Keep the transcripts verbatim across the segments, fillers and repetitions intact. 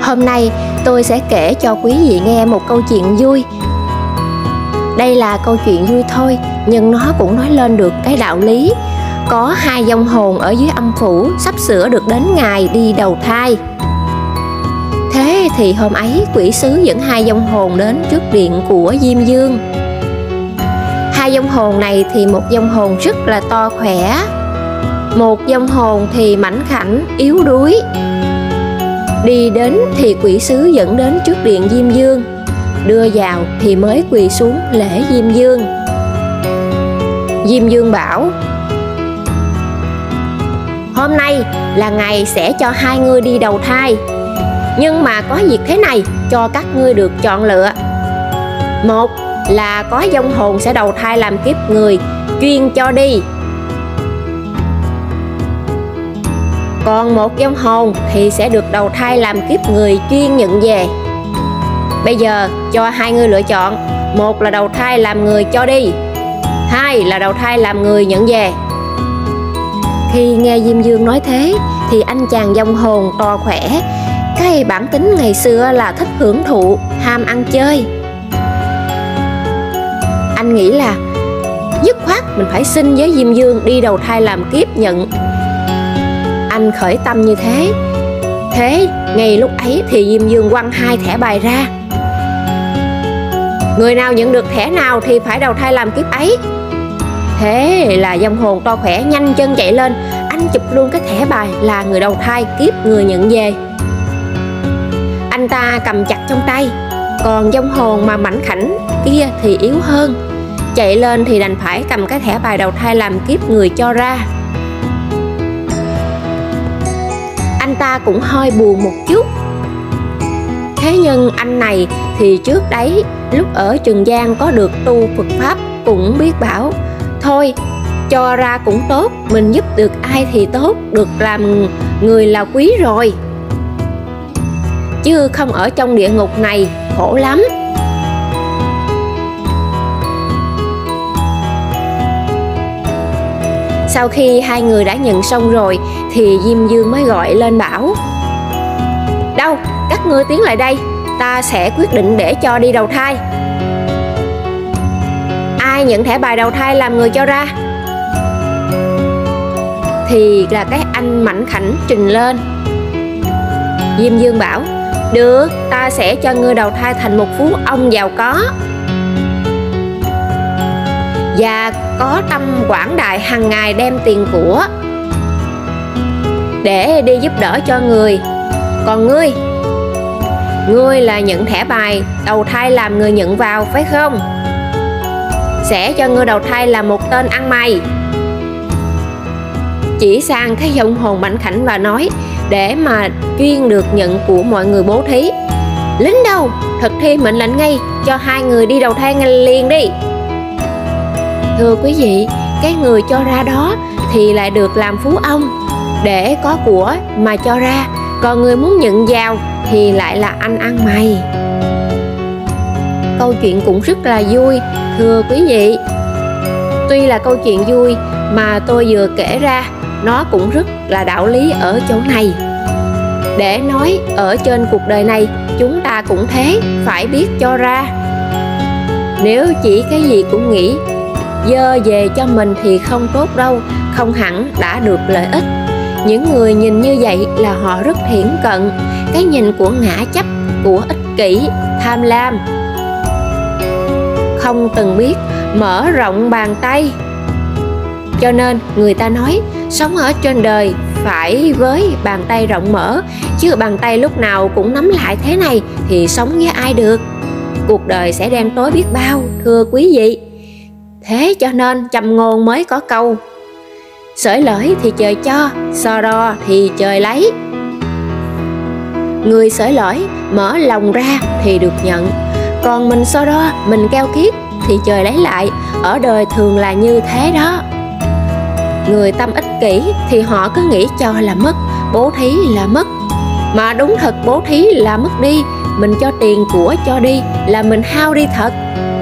Hôm nay tôi sẽ kể cho quý vị nghe một câu chuyện vui. Đây là câu chuyện vui thôi, nhưng nó cũng nói lên được cái đạo lý. Có hai vong hồn ở dưới âm phủ sắp sửa được đến ngày đi đầu thai. Thế thì hôm ấy quỷ sứ dẫn hai vong hồn đến trước điện của Diêm Vương. Hai vong hồn này thì một vong hồn rất là to khỏe, một vong hồn thì mảnh khảnh yếu đuối. Đi đến thì quỷ sứ dẫn đến trước điện Diêm Vương, đưa vào thì mới quỳ xuống lễ Diêm Vương. Diêm Vương bảo: hôm nay là ngày sẽ cho hai ngươi đi đầu thai, nhưng mà có việc thế này cho các ngươi được chọn lựa. Một là có vong hồn sẽ đầu thai làm kiếp người chuyên cho đi, còn một vong hồn thì sẽ được đầu thai làm kiếp người chuyên nhận về. Bây giờ cho hai người lựa chọn, một là đầu thai làm người cho đi, hai là đầu thai làm người nhận về. Khi nghe Diêm Vương nói thế thì anh chàng vong hồn to khỏe, cái bản tính ngày xưa là thích hưởng thụ, ham ăn chơi. Anh nghĩ là dứt khoát mình phải xin với Diêm Vương đi đầu thai làm kiếp nhận. Anh khởi tâm như thế. Thế ngay lúc ấy thì Diêm Vương quăng hai thẻ bài ra. Người nào nhận được thẻ nào thì phải đầu thai làm kiếp ấy. Thế là vong hồn to khỏe nhanh chân chạy lên, anh chụp luôn cái thẻ bài là người đầu thai kiếp người nhận về. Anh ta cầm chặt trong tay, còn vong hồn mà mảnh khảnh kia thì yếu hơn, chạy lên thì đành phải cầm cái thẻ bài đầu thai làm kiếp người cho ra. Anh ta cũng hơi buồn một chút. Thế nhưng anh này thì trước đấy lúc ở Trần gian có được tu Phật Pháp, cũng biết bảo thôi cho ra cũng tốt, mình giúp được ai thì tốt, được làm người là quý rồi, chứ không ở trong địa ngục này khổ lắm. Sau khi hai người đã nhận xong rồi thì Diêm Vương mới gọi lên bảo: đâu, các ngươi tiến lại đây, ta sẽ quyết định để cho đi đầu thai. Ai nhận thẻ bài đầu thai làm người cho ra. Thì là cái anh mảnh khảnh trình lên. Diêm Vương bảo: được, ta sẽ cho ngươi đầu thai thành một phú ông giàu có, và có tâm quảng đại, hàng ngày đem tiền của để đi giúp đỡ cho người. Còn ngươi, ngươi là nhận thẻ bài đầu thai làm người nhận vào phải không? Sẽ cho ngươi đầu thai là một tên ăn mày. Chỉ sang cái vong hồn mảnh khảnh và nói: để mà chuyên được nhận của mọi người bố thí. Lính đâu, thực thi mệnh lệnh ngay, cho hai người đi đầu thai ngay liền đi. Thưa quý vị, cái người cho ra đó thì lại được làm phú ông, để có của mà cho ra, còn người muốn nhận vào thì lại là anh ăn mày. Câu chuyện cũng rất là vui, thưa quý vị. Tuy là câu chuyện vui mà tôi vừa kể ra, nó cũng rất là đạo lý ở chỗ này. Để nói ở trên cuộc đời này chúng ta cũng thế, phải biết cho ra. Nếu chỉ cái gì cũng nghĩ dơ về cho mình thì không tốt đâu, không hẳn đã được lợi ích. Những người nhìn như vậy là họ rất thiển cận, cái nhìn của ngã chấp, của ích kỷ, tham lam, không từng biết mở rộng bàn tay. Cho nên người ta nói sống ở trên đời phải với bàn tay rộng mở, chứ bàn tay lúc nào cũng nắm lại thế này thì sống với ai được. Cuộc đời sẽ đen tối biết bao, thưa quý vị. Thế cho nên châm ngôn mới có câu: xởi lởi thì trời cho, so đo thì trời lấy. Người xởi lởi mở lòng ra thì được nhận, còn mình so đo, mình keo kiết thì trời lấy lại. Ở đời thường là như thế đó. Người tâm ích kỷ thì họ cứ nghĩ cho là mất, bố thí là mất. Mà đúng thật bố thí là mất đi, mình cho tiền của cho đi là mình hao đi thật.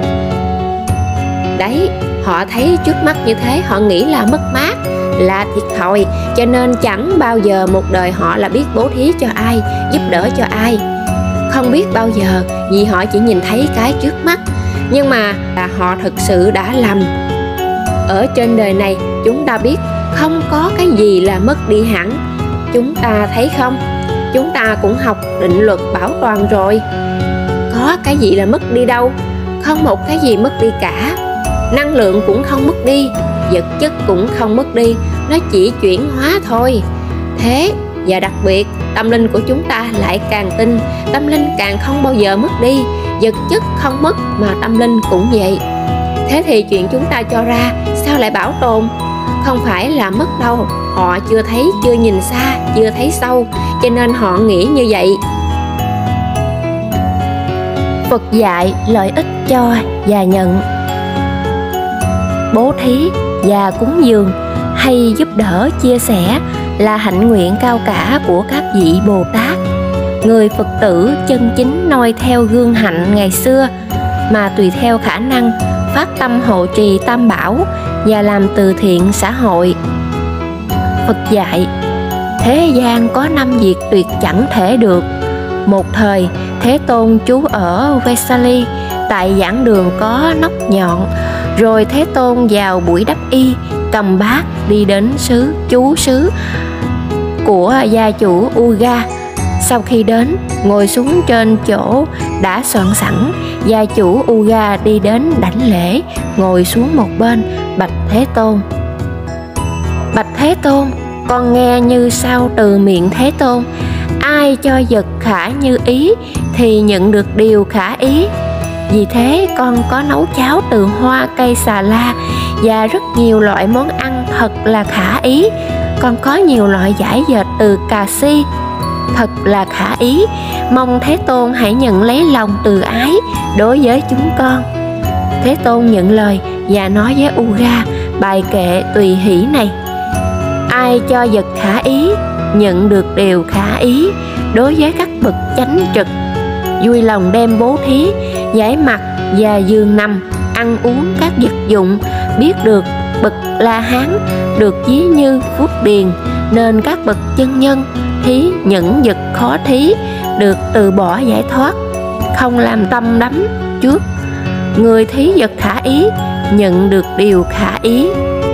Đấy, họ thấy trước mắt như thế, họ nghĩ là mất mát, là thiệt thòi, cho nên chẳng bao giờ một đời họ là biết bố thí cho ai, giúp đỡ cho ai. không biết bao giờ, vì họ chỉ nhìn thấy cái trước mắt. Nhưng mà là họ thực sự đã lầm. Ở trên đời này chúng ta biết không có cái gì là mất đi hẳn. Chúng ta thấy không? Chúng ta cũng học định luật bảo toàn rồi. Có cái gì là mất đi đâu? Không một cái gì mất đi cả. Năng lượng cũng không mất đi, vật chất cũng không mất đi, nó chỉ chuyển hóa thôi. Thế và đặc biệt, tâm linh của chúng ta lại càng tin, tâm linh càng không bao giờ mất đi. Vật chất không mất mà tâm linh cũng vậy. Thế thì chuyện chúng ta cho ra sao lại bảo tồn? Không phải là mất đâu, họ chưa thấy, chưa nhìn xa, chưa thấy sâu, cho nên họ nghĩ như vậy. Phật dạy lợi ích cho và nhận. Bố thí và cúng dường hay giúp đỡ chia sẻ là hạnh nguyện cao cả của các vị Bồ Tát. Người Phật tử chân chính noi theo gương hạnh ngày xưa, mà tùy theo khả năng phát tâm hộ trì Tam Bảo và làm từ thiện xã hội. Phật dạy, thế gian có năm việc tuyệt chẳng thể được. Một thời, Thế Tôn trú ở Vesali, tại giảng đường có nóc nhọn. Rồi Thế Tôn vào buổi đắp y, cầm bát đi đến xứ chú xứ của gia chủ Uga. Sau khi đến, ngồi xuống trên chỗ đã soạn sẵn. Gia chủ Uga đi đến đảnh lễ, ngồi xuống một bên, bạch Thế Tôn. Bạch Thế Tôn, con nghe như sau từ miệng Thế Tôn: ai cho vật khả như ý thì nhận được điều khả ý. Vì thế con có nấu cháo từ hoa cây xà la và rất nhiều loại món ăn thật là khả ý. Con có nhiều loại vải dệt từ cà si thật là khả ý. Mong Thế Tôn hãy nhận lấy lòng từ ái đối với chúng con. Thế Tôn nhận lời và nói với Uga bài kệ tùy hỷ này: ai cho vật khả ý nhận được điều khả ý. Đối với các bậc chánh trực, vui lòng đem bố thí, giải mặt và giường nằm, ăn uống các vật dụng, biết được bậc La Hán được ví như phước điền, nên các bậc chân nhân thí những vật khó thí được từ bỏ giải thoát, không làm tâm đắm trước. Người thí vật khả ý nhận được điều khả ý.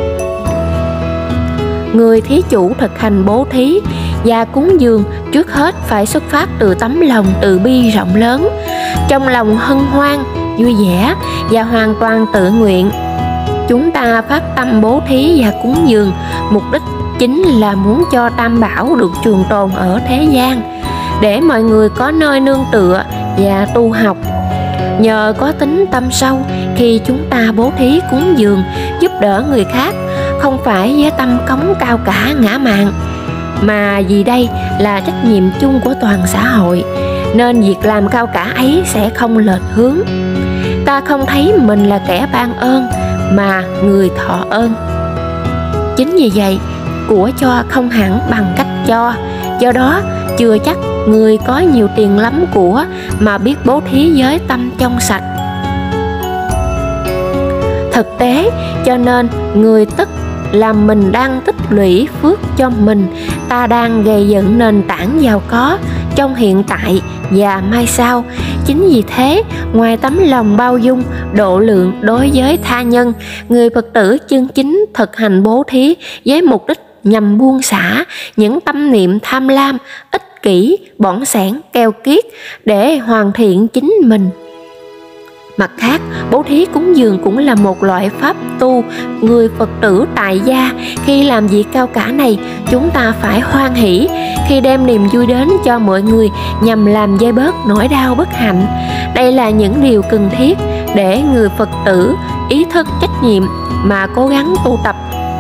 Người thí chủ thực hành bố thí và cúng dường trước hết phải xuất phát từ tấm lòng từ bi rộng lớn, trong lòng hân hoan, vui vẻ và hoàn toàn tự nguyện. Chúng ta phát tâm bố thí và cúng dường, mục đích chính là muốn cho Tam Bảo được trường tồn ở thế gian, để mọi người có nơi nương tựa và tu học. Nhờ có tính tâm sâu, khi chúng ta bố thí cúng dường, giúp đỡ người khác, không phải với tâm cống cao cả ngã mạn, mà vì đây là trách nhiệm chung của toàn xã hội, nên việc làm cao cả ấy sẽ không lệch hướng. Ta không thấy mình là kẻ ban ơn, mà người thọ ơn. Chính vì vậy, của cho không hẳn bằng cách cho. Do đó, chưa chắc người có nhiều tiền lắm của mà biết bố thí với tâm trong sạch. Thực tế, cho nên người tức là mình đang tích lũy phước cho mình, ta đang gây dựng nền tảng giàu có trong hiện tại và mai sau. Chính vì thế, ngoài tấm lòng bao dung, độ lượng đối với tha nhân, người Phật tử chân chính thực hành bố thí với mục đích nhằm buông xả những tâm niệm tham lam, ích kỷ, bỏng sẻn, keo kiết để hoàn thiện chính mình. Mặt khác, bố thí cúng dường cũng là một loại pháp tu. Người Phật tử tại gia khi làm việc cao cả này, chúng ta phải hoan hỷ khi đem niềm vui đến cho mọi người nhằm làm vơi bớt nỗi đau bất hạnh. Đây là những điều cần thiết để người Phật tử ý thức trách nhiệm mà cố gắng tu tập.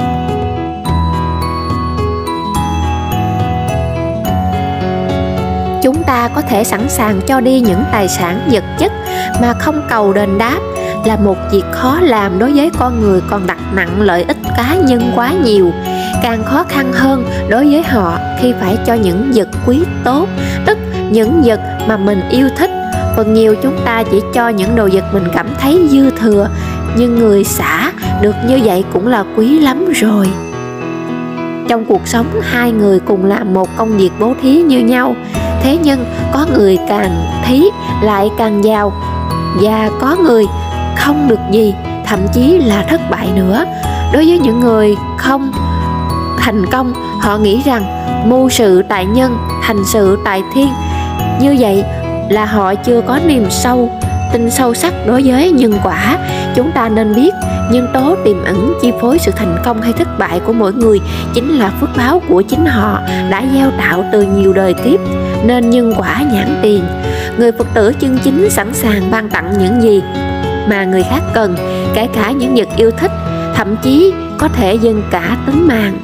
Chúng ta có thể sẵn sàng cho đi những tài sản vật chất mà không cầu đền đáp, là một việc khó làm đối với con người còn đặt nặng lợi ích cá nhân quá nhiều. Càng khó khăn hơn đối với họ khi phải cho những vật quý tốt, tức những vật mà mình yêu thích. Phần nhiều chúng ta chỉ cho những đồ vật mình cảm thấy dư thừa, nhưng người xả được như vậy cũng là quý lắm rồi. Trong cuộc sống, hai người cùng làm một công việc bố thí như nhau Thế nhưng có người càng thí lại càng giàu, và có người không được gì, thậm chí là thất bại nữa. Đối với những người không thành công, họ nghĩ rằng mưu sự tại nhân, thành sự tại thiên. Như vậy là họ chưa có niềm sâu, tin sâu sắc đối với nhân quả. Chúng ta nên biết nhân tố tiềm ẩn chi phối sự thành công hay thất bại của mỗi người chính là phước báo của chính họ đã gieo tạo từ nhiều đời kiếp, nên nhân quả nhãn tiền. Người Phật tử chân chính sẵn sàng ban tặng những gì mà người khác cần, kể cả những vật yêu thích, thậm chí có thể dâng cả tính mạng.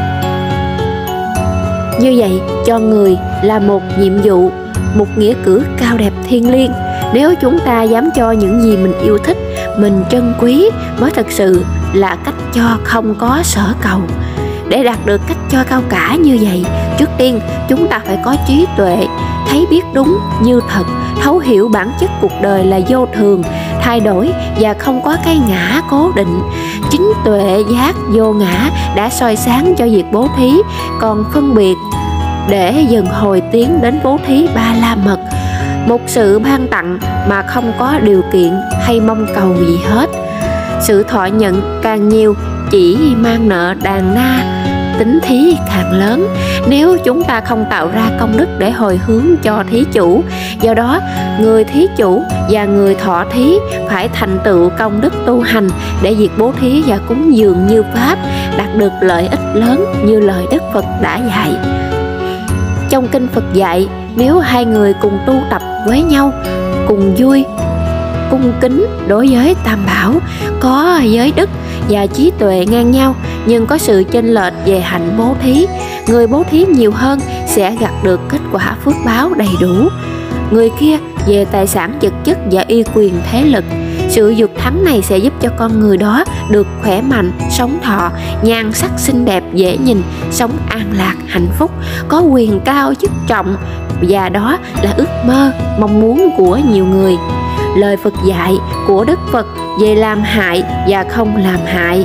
Như vậy cho người là một nhiệm vụ, một nghĩa cử cao đẹp thiêng liêng. Nếu chúng ta dám cho những gì mình yêu thích, mình trân quý, mới thực sự là cách cho không có sở cầu. Để đạt được cách cho cao cả như vậy, trước tiên chúng ta phải có trí tuệ, thấy biết đúng như thật, thấu hiểu bản chất cuộc đời là vô thường, thay đổi và không có cái ngã cố định. Chính tuệ giác vô ngã đã soi sáng cho việc bố thí, còn phân biệt để dần hồi tiến đến bố thí ba la mật, một sự ban tặng mà không có điều kiện hay mong cầu gì hết. Sự thọ nhận càng nhiều chỉ mang nợ đàn na, tính thí càng lớn. Nếu chúng ta không tạo ra công đức để hồi hướng cho thí chủ, do đó người thí chủ và người thọ thí phải thành tựu công đức tu hành để việc bố thí và cúng dường như pháp đạt được lợi ích lớn như lời Đức Phật đã dạy. Trong kinh Phật dạy, nếu hai người cùng tu tập với nhau, cùng vui, cung kính đối với Tam Bảo, có giới đức và trí tuệ ngang nhau, nhưng có sự chênh lệch về hạnh bố thí, người bố thí nhiều hơn sẽ gặt được kết quả phước báo đầy đủ. Người kia về tài sản vật chất và uy quyền thế lực. Sự dục thắng này sẽ giúp cho con người đó được khỏe mạnh, sống thọ, nhan sắc xinh đẹp dễ nhìn, sống an lạc, hạnh phúc, có quyền cao chức trọng, và đó là ước mơ, mong muốn của nhiều người. Lời Phật dạy của Đức Phật về làm hại và không làm hại.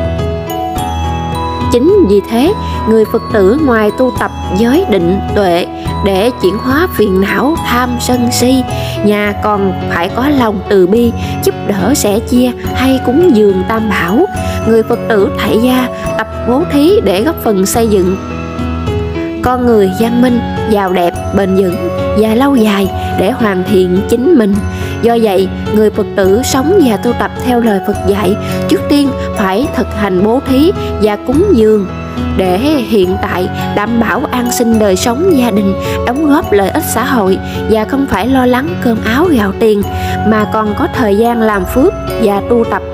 Chính vì thế, người Phật tử ngoài tu tập giới định tuệ để chuyển hóa phiền não tham sân si, nhà còn phải có lòng từ bi, giúp đỡ sẻ chia hay cúng dường Tam Bảo. Người Phật tử tại gia tập bố thí để góp phần xây dựng con người văn minh, giàu đẹp, bền vững và lâu dài để hoàn thiện chính mình. Do vậy, người Phật tử sống và tu tập theo lời Phật dạy, trước tiên phải thực hành bố thí và cúng dường để hiện tại đảm bảo an sinh đời sống gia đình, đóng góp lợi ích xã hội và không phải lo lắng cơm áo gạo tiền, mà còn có thời gian làm phước và tu tập.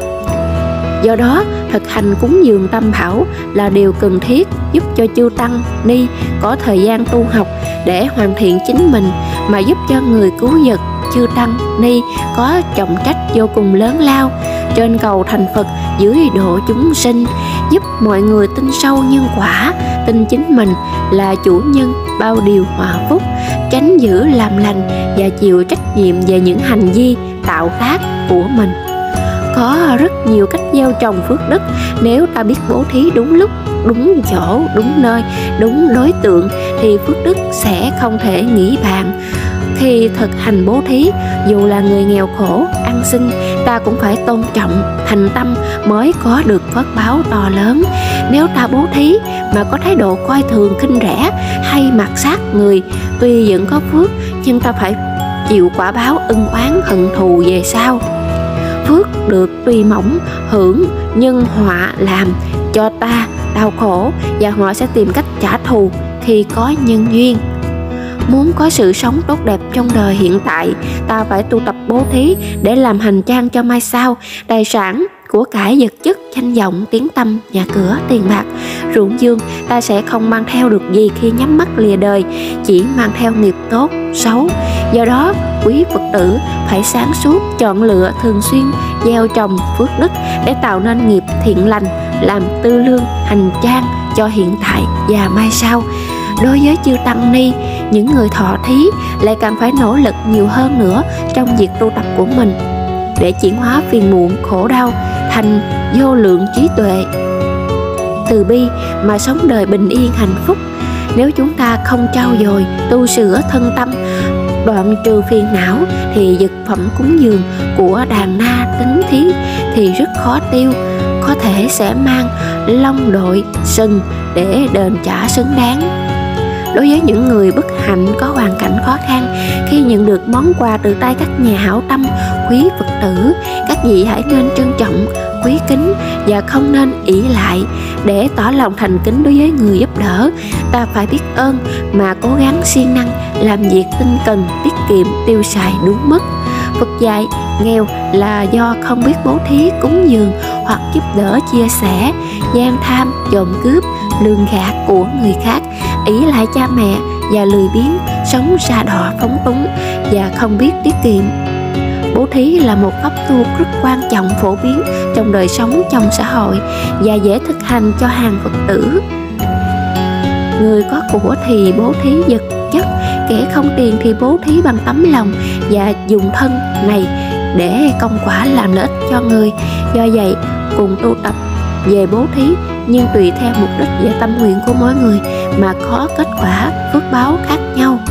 Do đó, thực hành cúng dường Tam Bảo là điều cần thiết, giúp cho chư tăng ni có thời gian tu học để hoàn thiện chính mình, mà giúp cho người cứu vật chư tăng ni có trọng trách vô cùng lớn lao trên cầu thành Phật, dưới độ chúng sinh, giúp mọi người tin sâu nhân quả, tin chính mình là chủ nhân bao điều hòa phúc, tránh giữ làm lành và chịu trách nhiệm về những hành vi tạo tác của mình. Có rất nhiều cách gieo trồng phước đức, nếu ta biết bố thí đúng lúc, đúng chỗ, đúng nơi, đúng đối tượng thì phước đức sẽ không thể nghĩ bàn. Khi thực hành bố thí, dù là người nghèo khổ, ăn xin, ta cũng phải tôn trọng, thành tâm mới có được phước báo to lớn. Nếu ta bố thí mà có thái độ coi thường, khinh rẻ hay mạt sát người, tuy vẫn có phước nhưng ta phải chịu quả báo ân oán hận thù về sau. Phước được tuy mỏng, hưởng nhưng họa làm cho ta đau khổ, và họ sẽ tìm cách trả thù khi có nhân duyên. Muốn có sự sống tốt đẹp trong đời hiện tại, ta phải tu tập bố thí để làm hành trang cho mai sau. Tài sản, của cải vật chất, danh vọng, tiếng tăm, nhà cửa, tiền bạc, ruộng vườn, ta sẽ không mang theo được gì khi nhắm mắt lìa đời, chỉ mang theo nghiệp tốt, xấu. Do đó, quý Phật tử phải sáng suốt, chọn lựa, thường xuyên gieo trồng phước đức để tạo nên nghiệp thiện lành, làm tư lương, hành trang cho hiện tại và mai sau. Đối với chư tăng ni, những người thọ thí lại càng phải nỗ lực nhiều hơn nữa trong việc tu tập của mình để chuyển hóa phiền muộn, khổ đau thành vô lượng trí tuệ, từ bi mà sống đời bình yên hạnh phúc. Nếu chúng ta không trau dồi, tu sửa thân tâm, đoạn trừ phiền não, thì dược phẩm cúng dường của đàn na tính thí thì rất khó tiêu, có thể sẽ mang long đội sừng để đền trả xứng đáng. Đối với những người bất hạnh có hoàn cảnh khó khăn, khi nhận được món quà từ tay các nhà hảo tâm, quý Phật tử, các vị hãy nên trân trọng, quý kính và không nên ỷ lại. Để tỏ lòng thành kính đối với người giúp đỡ, ta phải biết ơn mà cố gắng siêng năng làm việc tinh cần, tiết kiệm, tiêu xài đúng mức. Phật dạy nghèo là do không biết bố thí cúng dường hoặc giúp đỡ chia sẻ, gian tham, trộm cướp, lường gạt của người khác, ỷ lại cha mẹ và lười biếng, sống sa đọa phóng túng và không biết tiết kiệm. Bố thí là một pháp tu rất quan trọng, phổ biến trong đời sống trong xã hội và dễ thực hành cho hàng Phật tử. Người có của thì bố thí vật chất, kẻ không tiền thì bố thí bằng tấm lòng và dùng thân này để công quả làm lợi ích cho người. Do vậy, cùng tu tập về bố thí, nhưng tùy theo mục đích và tâm nguyện của mỗi người mà có kết quả phước báo khác nhau.